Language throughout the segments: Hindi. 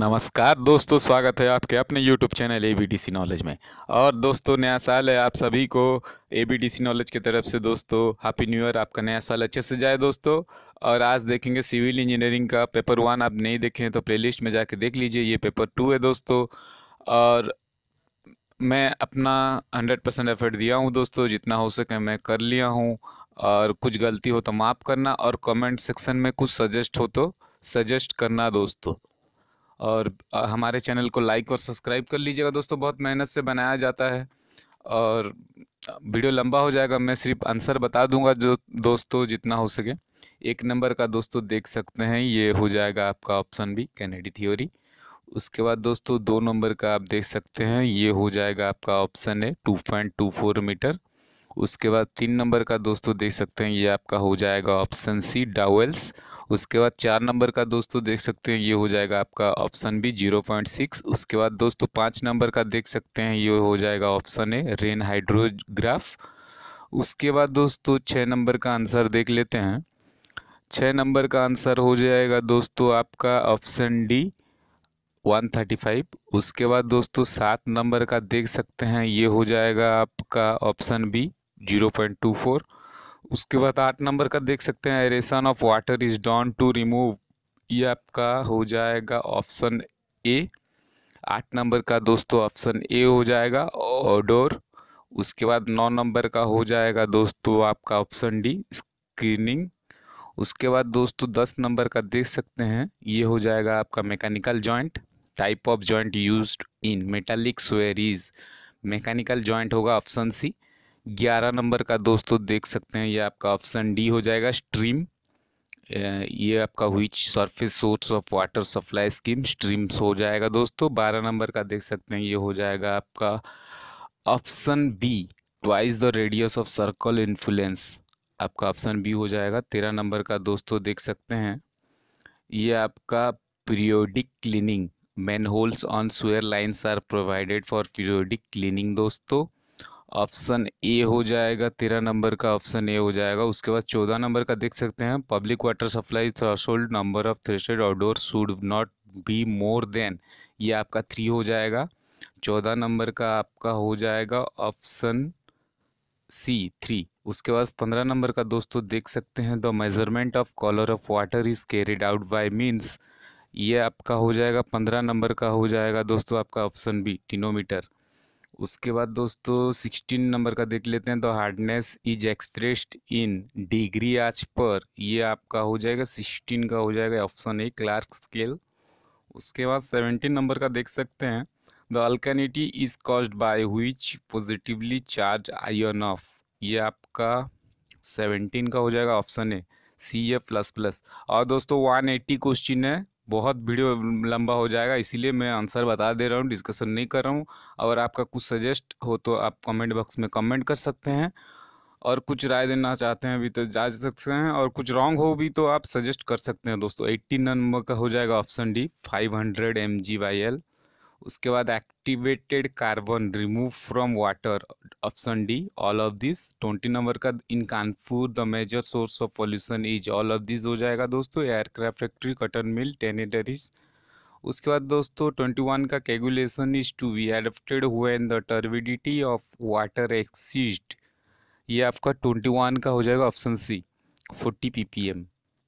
नमस्कार दोस्तों, स्वागत है आपके अपने यूट्यूब चैनल एबीडीसी नॉलेज में। और दोस्तों, नया साल है, आप सभी को एबीडीसी नॉलेज की तरफ से दोस्तों हैप्पी न्यू ईयर। आपका नया साल अच्छे से जाए दोस्तों। और आज देखेंगे सिविल इंजीनियरिंग का पेपर 1। आप नहीं देखे हैं तो प्लेलिस्ट में जाके देख लीजिए। ये पेपर 2 है दोस्तों। और मैं अपना 100% एफर्ट दिया हूँ दोस्तों, जितना हो सके मैं कर लिया हूँ। और कुछ गलती हो तो माफ़ करना, और कमेंट सेक्शन में कुछ सजेस्ट हो तो सजेस्ट करना दोस्तों। और हमारे चैनल को लाइक और सब्सक्राइब कर लीजिएगा दोस्तों, बहुत मेहनत से बनाया जाता है। और वीडियो लंबा हो जाएगा, मैं सिर्फ आंसर बता दूंगा जो दोस्तों जितना हो सके। 1 नंबर का दोस्तों देख सकते हैं, ये हो जाएगा आपका ऑप्शन बी, कैनेडी थ्योरी। उसके बाद दोस्तों 2 नंबर का आप देख सकते हैं, ये हो जाएगा आपका ऑप्शन है 2.24 मीटर। उसके बाद 3 नंबर का दोस्तों देख सकते हैं, ये आपका हो जाएगा ऑप्शन सी, डावेल्स। उसके बाद 4 नंबर का दोस्तों देख सकते हैं, ये हो जाएगा आपका ऑप्शन बी, 0.6। उसके बाद दोस्तों 5 नंबर का देख सकते हैं, ये हो जाएगा ऑप्शन ए, रेन हाइड्रोग्राफ। उसके बाद दोस्तों 6 नंबर का आंसर देख लेते हैं। 6 नंबर का आंसर हो जाएगा दोस्तों आपका ऑप्शन डी, 135। उसके बाद दोस्तों 7 नंबर का देख सकते हैं, ये हो जाएगा आपका ऑप्शन बी, 0.24। उसके बाद 8 नंबर का देख सकते हैं, aeration of water is done to remove, ये आपका हो जाएगा ऑप्शन ए। 8 नंबर का दोस्तों ऑप्शन ए हो जाएगा, ओडोर। उसके बाद 9 नंबर का हो जाएगा दोस्तों आपका ऑप्शन डी, स्क्रीनिंग। उसके बाद दोस्तों 10 नंबर का देख सकते हैं, ये हो जाएगा आपका mechanical joint. Type of joint used in metallic sewers, mechanical joint होगा ऑप्शन सी। 11 नंबर का दोस्तों देख सकते हैं, ये आपका ऑप्शन डी हो जाएगा, स्ट्रीम। ये आपका which surface source of water supply scheme, streams हो जाएगा दोस्तों। 12 नंबर का देख सकते हैं, ये हो जाएगा आपका option B, twice the radius of circle influence, आपका ऑप्शन बी हो जाएगा। 13 नंबर का दोस्तों देख सकते हैं, ये आपका periodic cleaning, manholes on sewer lines are provided for periodic cleaning दोस्तों। ऑप्शन ए हो जाएगा, 13 नंबर का ऑप्शन ए हो जाएगा। उसके बाद 14 नंबर का देख सकते हैं, public water supply threshold number of threshold outdoor should not be more than, ये आपका 3 हो जाएगा। 14 नंबर का आपका हो जाएगा ऑप्शन सी, 3। उसके बाद 15 नंबर का दोस्तों देख सकते हैं, the measurement of colour of water is carried out by means, ये आपका हो जाएगा 15 नंबर का हो जाएगा दोस्तों आपका ऑप्शन बी, टिनोमीटर। उसके बाद दोस्तों 16 नंबर का देख लेते हैं, the hardness is expressed in degree आज पर, ये आपका हो जाएगा 16 का हो जाएगा ऑप्शन ए, क्लार्क स्केल। उसके बाद 17 नंबर का देख सकते हैं, the alkalinity is caused by which positively charged ion of, ये आपका 17 का हो जाएगा ऑप्शन ए, Ca++। और दोस्तों 180 क्वेश्चन है, बहुत वीडियो लंबा हो जाएगा, इसीलिए मैं आंसर बता दे रहा हूँ, डिस्कशन नहीं कर रहा हूँ। अगर आपका कुछ सजेस्ट हो तो आप कमेंट बॉक्स में कमेंट कर सकते हैं। और कुछ राय देना चाहते हैं भी तो जा सकते हैं, और कुछ रॉन्ग हो भी तो आप सजेस्ट कर सकते हैं दोस्तों। 18 नंबर का हो जाएगा ऑप्शन डी, 500 mg/L। उसके बाद activated carbon remove from water, option D, all of this. 20 number का, in Kanpur the major source of pollution is, all of this हो जाएगा दोस्तों, aircraft factory, cotton mill, tanneries. उसके बाद दोस्तों 21 का, coagulation is to be adopted when the turbidity of water exceed, ये आपका 21 का हो जाएगा ऑप्शन सी, 40 ppm।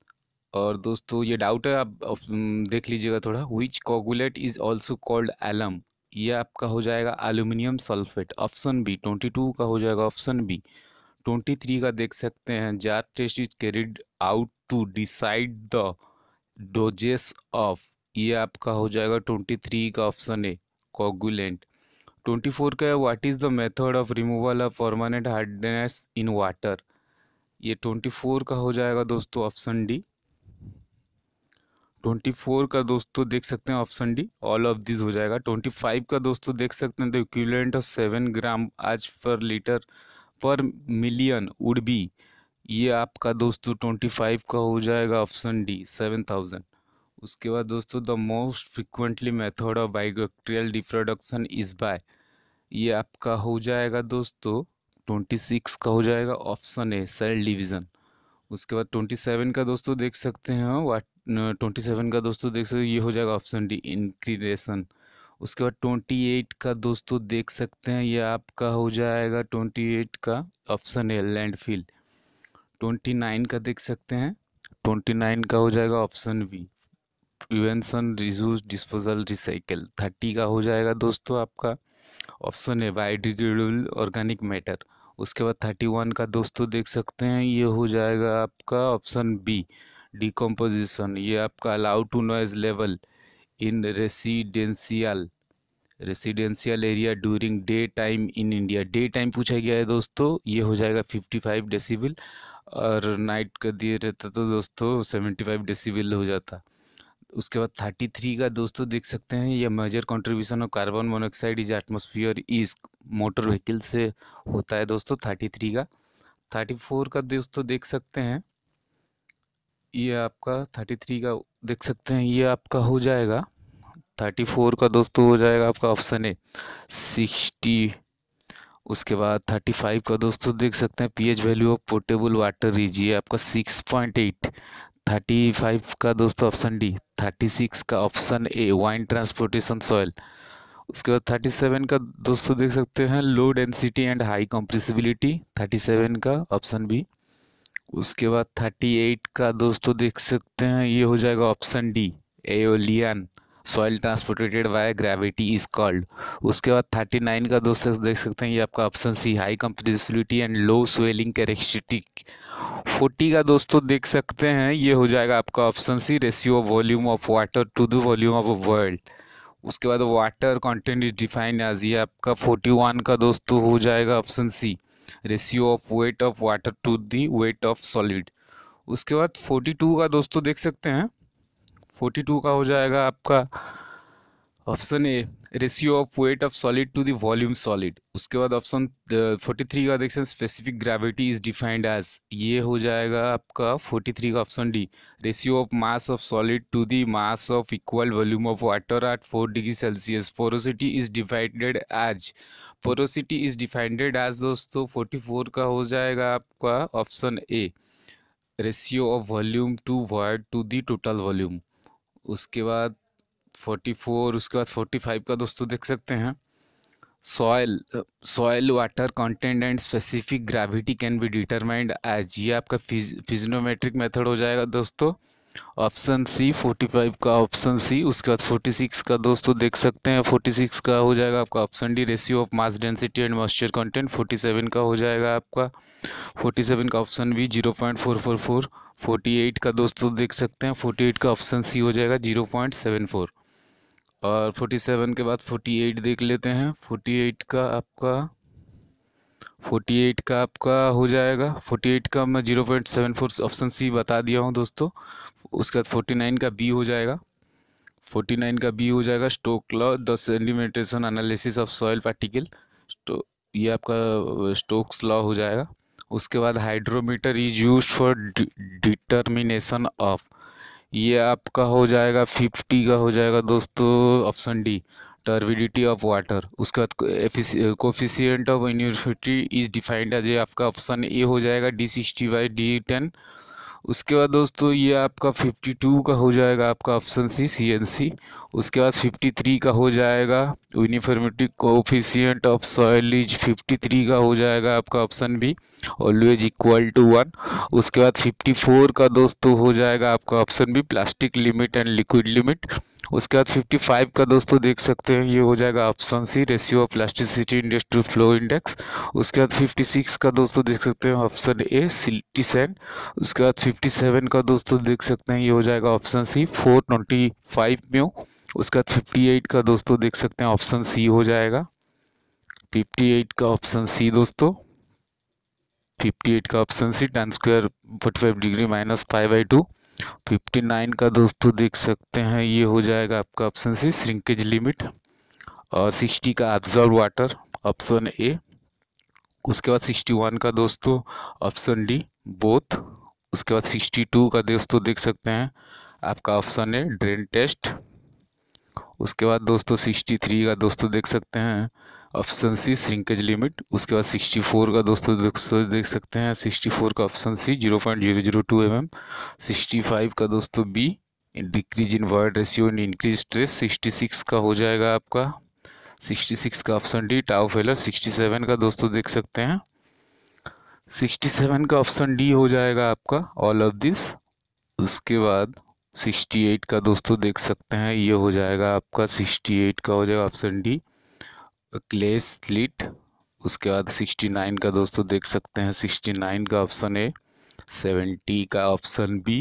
और दोस्तों ये डाउट है, आप देख लीजिएगा थोड़ा। Which coagulate is also called alum, ये आपका हो जाएगा एल्यूमिनियम सल्फेट, ऑप्शन बी। 22 का हो जाएगा ऑप्शन बी। 23 का देख सकते हैं, jar test is carried out to decide the doses of, ये आपका हो जाएगा 23 का ऑप्शन ए, कोगुलेंट। 24 का, what is the method of removal of permanent hardness in water, ये 24 का हो जाएगा दोस्तों ऑप्शन डी। 24 का दोस्तों देख सकते हैं option D, all of this हो जाएगा। 25 का दोस्तों देख सकते हैं, द इक्विवेलेंट ऑफ 7 ग्राम आज पर लीटर पर मिलियन वुड बी, ये आपका दोस्तों 25 का हो जाएगा ऑप्शन डी, 7000। उसके बाद दोस्तों the most frequently method of biobacterial reproduction is by, ये आपका हो जाएगा दोस्तों 26 का हो जाएगा ऑप्शन ए, सेल डिवीजन। उसके बाद 27 का दोस्तों देख सकते हैं वाट 27 का दोस्तों देख सकते हैं, ये हो जाएगा ऑप्शन डी इंक्रीरेशन। उसके बाद 28 का दोस्तों देख सकते हैं, ये आपका हो जाएगा 28 का ऑप्शन ए लैंडफिल। 29 का देख सकते हैं, 29 का हो जाएगा option B prevention reuse disposal recycle. 30 का हो जाएगा दोस्तों आपका ऑप्शन है बायोडिग्रेडेबल ऑर्गेनिक मैटर। उसके बाद 31 का दोस्तों देख सकते हैं, ये हो जाएगा आपका ऑप्शन बी डिकम्पोजिशन। ये आपका allow to noise level in residential area during day time in India. Day time पूछा गया है दोस्तों, ये हो जाएगा 55 डेसिबल, और नाइट का दिए रहता तो दोस्तों 75 डेसिबल हो जाता। उसके बाद 33 का दोस्तों देख सकते हैं, ये major contribution of carbon monoxide is atmosphere is motor vehicle से होता है दोस्तों 33 का। 34 का दोस्तों देख सकते हैं, ये आपका 33 का देख सकते हैं, ये आपका हो जाएगा 34 का दोस्तों हो जाएगा आपका ऑप्शन है 60। उसके बाद 35 का दोस्तों देख सकते हैं, pH value of portable water is ये आपका 6.8। 35 का दोस्तों ऑप्शन डी। 36 का option A wind transportation soil. उसके बाद 37 का दोस्तों देख सकते हैं low density and high compressibility. 37 का ऑप्शन बी। उसके बाद 38 का दोस्तों देख सकते हैं, ये हो जाएगा option D aeolian soil transported by gravity is called. उसके बाद 39 का दोस्तों देख सकते हैं, ये आपका option C high compressibility and low swelling characteristic. 40 का दोस्तों देख सकते हैं, ये हो जाएगा आपका option C ratio of volume of water to the volume of world. उसके बाद water content is defined as, ये आपका 41 का दोस्तों हो जाएगा option C ratio of weight of water to the weight of solid. उसके बाद 42 का दोस्तों देख सकते हैं, 42 का हो जाएगा आपका option A ratio of weight of solid to the volume solid. उसके बाद ऑप्शन 43 का देखते हैं specific gravity is defined as, ये हो जाएगा आपका 43 का option D ratio of mass of solid to the mass of equal volume of water at 4 degree Celsius. Porosity is defined as दोस्तों 44 का हो जाएगा आपका option A ratio of volume to void to the total volume. उसके बाद 44, उसके बाद 45 का दोस्तों देख सकते हैं soil water content and specific gravity can be determined as, ये आपका फिजनोमेट्रिक मेथड हो जाएगा दोस्तों ऑप्शन सी 45 का ऑप्शन सी। उसके बाद 46 का दोस्तों देख सकते हैं, 46 का हो जाएगा आपका option D ratio of mass density and moisture content. 47 का हो जाएगा आपका 47 का ऑप्शन बी 0.444। 48 का दोस्तों देख सकते हैं, 48 का ऑप्शन सी हो जाएगा 0.74। और 47 के बाद 48 देख लेते हैं, 48 का आपका हो जाएगा 48 का मैं 0.74 ऑप्शन सी बता दिया हूँ दोस्तों। उसके बाद 49 का बी हो जाएगा, 49 का बी हो जाएगा Stoke law the sedimentation analysis of soil particle, तो ये आपका स्टोक्स लॉ हो जाएगा। उसके बाद hydrometer is use for determination of, ये आपका हो जाएगा 50 का हो जाएगा दोस्तों option D turbidity of water. उसके बाद coefficient of uniformity is defined as, ये आपका ऑप्शन ए हो जाएगा D60/D10। उसके बाद दोस्तों ये आपका 52 का हो जाएगा आपका ऑप्शन सी CNC। उसके बाद 53 का हो जाएगा uniformity coefficient of soil is 53 का हो जाएगा आपका option B always equal to 1। उसके बाद 54 का दोस्तों हो जाएगा आपका option B plastic limit and liquid limit. उसके बाद 55 का दोस्तों देख सकते हैं, ये हो जाएगा option C ratio of plasticity index to flow index. उसके बाद 56 का दोस्तों देख सकते हैं ऑप्शन ए सिल्टीसेंट। उसके बाद 57 का दोस्तों देख सकते हैं, ये हो जाएगा ऑप्शन सी 425 म्यू। उसके बाद 58 का दोस्तों देख सकते हैं ऑप्शन सी हो जाएगा 58 का ऑप्शन सी दोस्तों 58 का option C tan square 45 degree minus π/2। 59 का दोस्तों देख सकते हैं, ये हो जाएगा आपका ऑप्शन सी श्रिंकेज लिमिट। और 60 का एब्जॉर्ब वाटर ऑप्शन ए। उसके बाद 61 का दोस्तों ऑप्शन डी बोथ। उसके बाद 62 का दोस्तों देख सकते हैं आपका ऑप्शन ए ड्रेन टेस्ट। उसके बाद दोस्तों 63 का दोस्तों देख सकते हैं ऑप्शन सी श्रिंकेज लिमिट। उसके बाद 64 का दोस्तों देख सकते हैं 64 का ऑप्शन सी 0.002 mm। 65 का दोस्तों B decrease in void ratio in increase stress. 66 का हो जाएगा आपका 66 का ऑप्शन डी टाउ फेलर। 67 का दोस्तों देख सकते हैं 67 का ऑप्शन डी हो जाएगा आपका ऑल ऑफ दिस। उसके बाद 68 का दोस्तों देख सकते हैं ये हो जाएगा आपका 68 का हो जाएगा ऑप्शन डी क्ले स्लिट। उसके बाद 69 का दोस्तों देख सकते हैं 69 का ऑप्शन ए। 70 का ऑप्शन बी।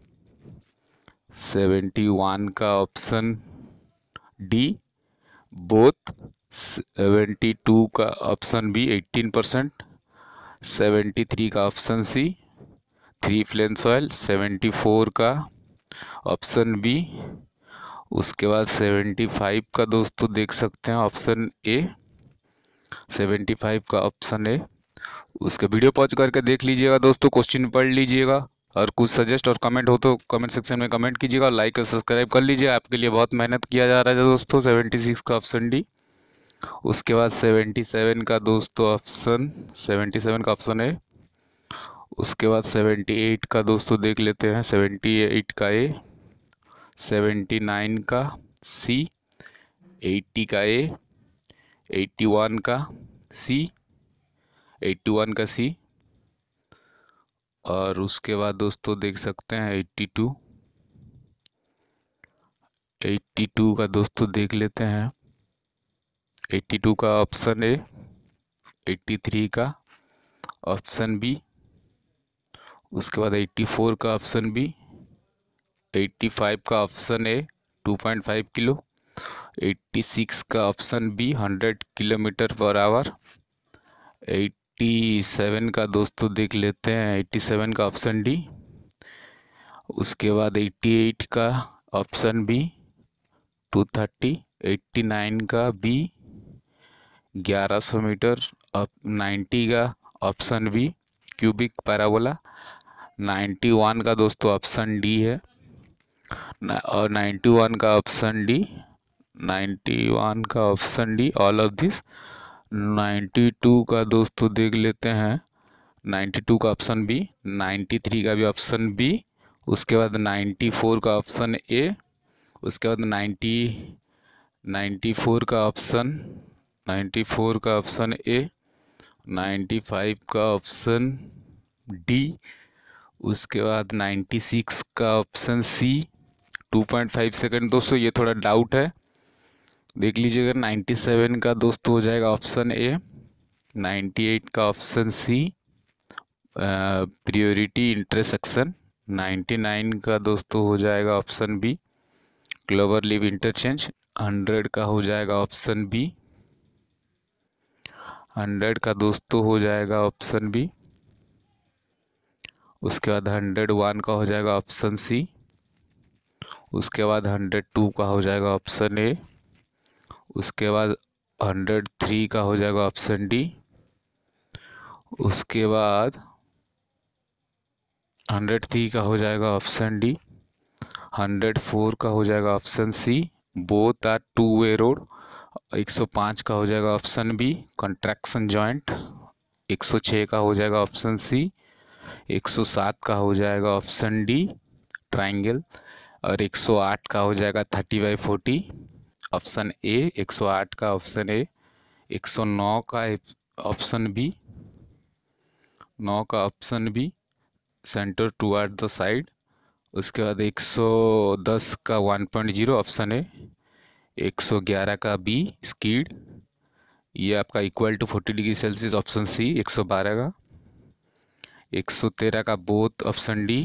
71 का ऑप्शन डी बोथ। 72 का ऑप्शन बी 18%। 73 का ऑप्शन सी 3 प्लेन सॉइल। 74 का ऑप्शन बी। उसके बाद 75 का दोस्तों देख सकते हैं ऑप्शन ए। 75 का ऑप्शन ए। उसका वीडियो पॉज करके देख लीजिएगा दोस्तों, क्वेश्चन पढ़ लीजिएगा और कुछ सजेस्ट और कमेंट हो तो कमेंट सेक्शन में कमेंट कीजिएगा और लाइक और सब्सक्राइब कर लीजिए। आपके लिए बहुत मेहनत किया जा रहा है दोस्तों। 76 का ऑप्शन डी। उसके बाद 77 का दोस्तों ऑप्शन 77 का ऑप्शन है। उसके बाद 78 का दोस्तों देख लेते हैं 78 का ए। 79 का सी। 80 का ए। 81 का सी। 81 का सी। और उसके बाद दोस्तों देख सकते हैं 82। 82 का दोस्तों देख लेते हैं 82 का ऑप्शन ए। 83 का ऑप्शन बी। उसके बाद 84 का ऑप्शन बी। 85 का ऑप्शन ए 2.5 किलो। 86 का ऑप्शन बी 100 किलोमीटर पर आवर। 87 का दोस्तों देख लेते हैं 87 का ऑप्शन डी। उसके बाद 88 का ऑप्शन बी 230। 89 का बी 1100 मीटर। 90 का ऑप्शन बी क्यूबिक पैराबोला। 91 का दोस्तों ऑप्शन डी है और 91 का ऑप्शन डी 91 का option D all of this. 92 का दोस्तों देख लेते हैं 92 का ऑप्शन बी। 93 का भी ऑप्शन बी। उसके बाद 94 का ऑप्शन ए। उसके बाद 94 का ऑप्शन 94 का ऑप्शन ए। 95 का ऑप्शन डी। उसके बाद 96 का ऑप्शन सी 2.5 सेकंड। दोस्तों ये थोड़ा डाउट है, देख लीजिएगा। 97 का दोस्तों हो जाएगा ऑप्शन ए। 98 का ऑप्शन सी प्रियोरिटी इंटरसेक्शन। 99 का दोस्तों हो जाएगा option B clover leave interchange. 100 का हो जाएगा ऑप्शन बी। 100 का दोस्तों हो जाएगा ऑप्शन बी। उसके बाद 101 का हो जाएगा ऑप्शन सी। उसके बाद 102 का हो जाएगा ऑप्शन ए। उसके बाद 103 का हो जाएगा ऑप्शन डी। उसके बाद 103 का हो जाएगा ऑप्शन डी। 104 का हो जाएगा option C both are two way road. 105 का हो जाएगा ऑप्शन बी कंट्रैक्शन जॉइंट। 106 का हो जाएगा ऑप्शन सी। 107 का हो जाएगा ऑप्शन डी ट्राइंगल। और 108 का हो जाएगा 30/40 ऑप्शन ए। 108 का ऑप्शन ए। 109 का ऑप्शन बी 9 का option B centre toward the side. उसके बाद 110 का 1.0 ऑप्शन ए। 111 का बी स्कीड, ये आपका equal to 40 degree Celsius option C. 112 का 113 का बोथ ऑप्शन डी।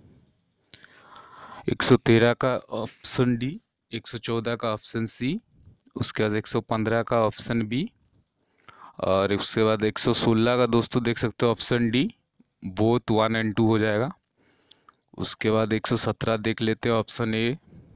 113 का ऑप्शन डी। 114 का ऑप्शन सी। उसके बाद 115 का ऑप्शन बी। और उसके बाद 116 का दोस्तों देख सकते हो ऑप्शन डी बोथ 1 और 2 हो जाएगा। उसके बाद 117 देख लेते हैं ऑप्शन ए।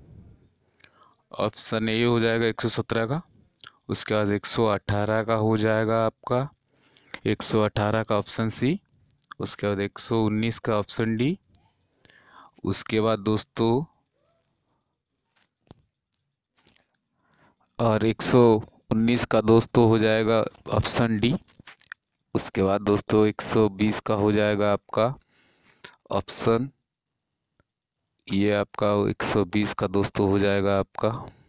ऑप्शन ए हो जाएगा 117 का। उसके बाद 118 का हो जाएगा आपका 118 का ऑप्शन सी। उसके बाद 119 का ऑप्शन डी। उसके बाद दोस्तों और 19 का दोस्तों हो जाएगा ऑप्शन डी। उसके बाद दोस्तों 120 का हो जाएगा आपका ऑप्शन, ये आपका 120 का दोस्तों हो जाएगा आपका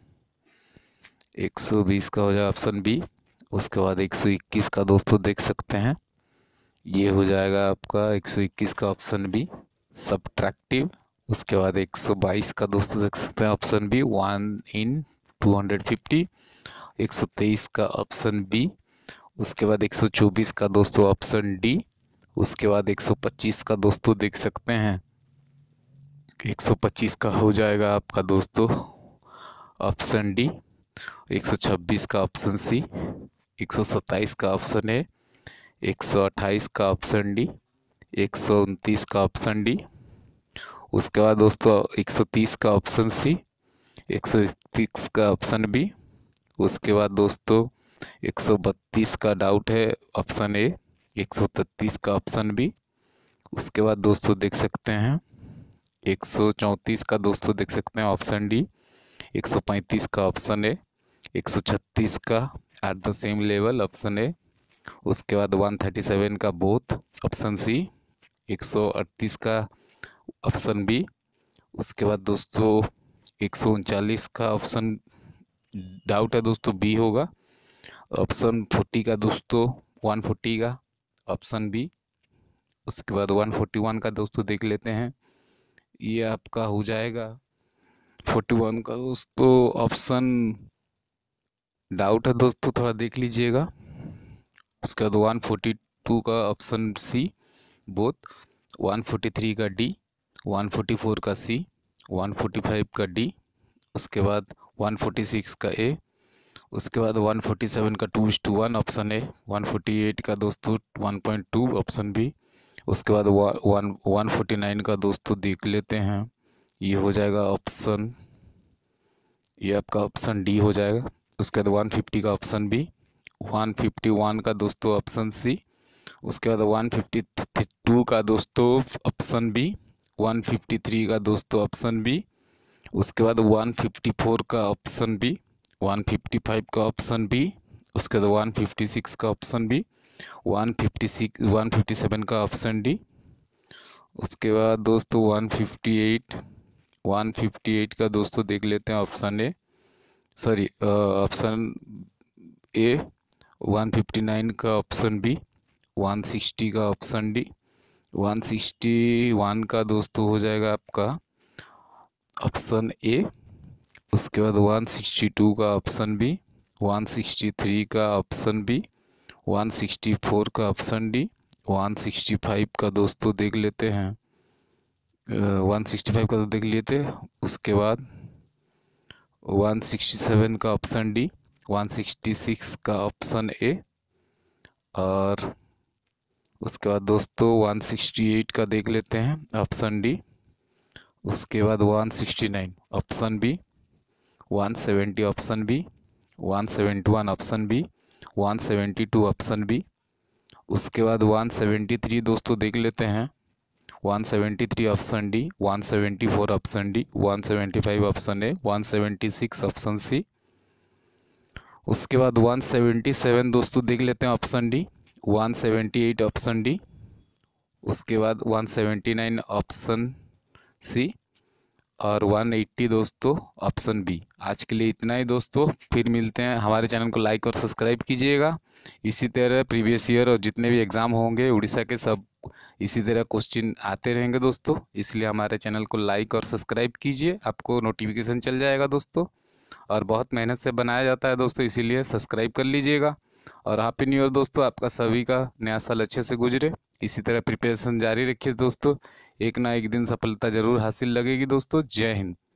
120 का हो जाएगा ऑप्शन बी। उसके बाद 121 का दोस्तों देख सकते हैं, ये हो जाएगा आपका 121 का ऑप्शन बी सबट्रैक्टिव। उसके बाद 122 का दोस्तों देख सकते हैं ऑप्शन बी 1 in 250। 123 का ऑप्शन बी। उसके बाद 124 का दोस्तों ऑप्शन डी। उसके बाद 125 का दोस्तों देख सकते हैं, 125 का हो जाएगा आपका दोस्तों ऑप्शन डी। 126 का ऑप्शन सी। 127 का ऑप्शन ए। 128 का ऑप्शन डी। 129 का ऑप्शन डी। उसके बाद दोस्तों 130 का ऑप्शन सी। 131 का ऑप्शन बी। उसके बाद दोस्तों 132 का डाउट है ऑप्शन ए। 133 का ऑप्शन बी। उसके बाद दोस्तों देख सकते हैं 134 का दोस्तों देख सकते हैं ऑप्शन डी। 135 का ऑप्शन ए। 136 का at the same level option A. उसके बाद 137 का बोथ ऑप्शन सी। 138 का ऑप्शन बी। उसके बाद दोस्तों 139 का ऑप्शन डाउट है दोस्तों बी होगा। ऑप्शन 40 का दोस्तों 140 का ऑप्शन बी। उसके बाद 141 का दोस्तों देख लेते हैं, ये आपका हो जाएगा 41 का दोस्तों ऑप्शन डाउट है दोस्तों, थोड़ा देख लीजिएगा। उसके बाद 142 का ऑप्शन सी बोथ, 143 का डी, 144 का सी, 145 का डी। उसके बाद 146 का ए। उसके बाद 147 का 2:1 ऑप्शन ए। 148 का दोस्तों 1.2 ऑप्शन बी। उसके बाद 149 का दोस्तों देख लेते हैं, ये हो जाएगा ऑप्शन, ये आपका ऑप्शन डी हो जाएगा। उसके बाद 150 का ऑप्शन बी। 151 का दोस्तों ऑप्शन सी। उसके बाद 152 का दोस्तों ऑप्शन बी। 153 का दोस्तों ऑप्शन बी। उसके बाद 154 का ऑप्शन बी। 155 का ऑप्शन बी। उसके बाद 156 का ऑप्शन बी। 157 का ऑप्शन डी। उसके बाद दोस्तों 158 का दोस्तों देख लेते हैं option A, sorry option A. 159 का ऑप्शन बी। 160 का ऑप्शन डी। 161 का दोस्तों हो जाएगा आपका ऑप्शन ए। उसके बाद 162 का ऑप्शन बी। 163 का ऑप्शन बी। 164 का ऑप्शन डी। 165 का दोस्तों देख लेते हैं, 165 का तो देख लेते। उसके बाद 167 का ऑप्शन डी। 166 का ऑप्शन ए। और उसके बाद दोस्तों 168 का देख लेते हैं ऑप्शन डी। उसके बाद 169 option B. 170 option B. 171 option B. 172 option B. उसके बाद 173 दोस्तों देख लेते हैं, 173 option D. 174 option D. 175 option A. 176 option C. उसके बाद 177 दोस्तों देख लेते हैं ऑप्शन डी। 178 option D. उसके बाद 179 ऑप्शन सी और 180 दोस्तों ऑप्शन बी। आज के लिए इतना ही दोस्तों, फिर मिलते हैं। हमारे चैनल को लाइक और सब्सक्राइब कीजिएगा। इसी तरह प्रीवियस ईयर और जितने भी एग्ज़ाम होंगे उड़ीसा के, सब इसी तरह क्वेश्चन आते रहेंगे दोस्तों, इसलिए हमारे चैनल को लाइक और सब्सक्राइब कीजिए, आपको नोटिफिकेशन चल जाएगा दोस्तों। और बहुत मेहनत से बनाया जाता है दोस्तों, इसीलिए सब्सक्राइब कर लीजिएगा। और हैप्पी न्यू ईयर दोस्तों, आपका सभी का नया साल अच्छे से गुजरे। इसी तरह प्रिपरेशन जारी रखिए दोस्तों, एक ना एक दिन सफलता जरूर हासिल लगेगी दोस्तों। जय हिंद।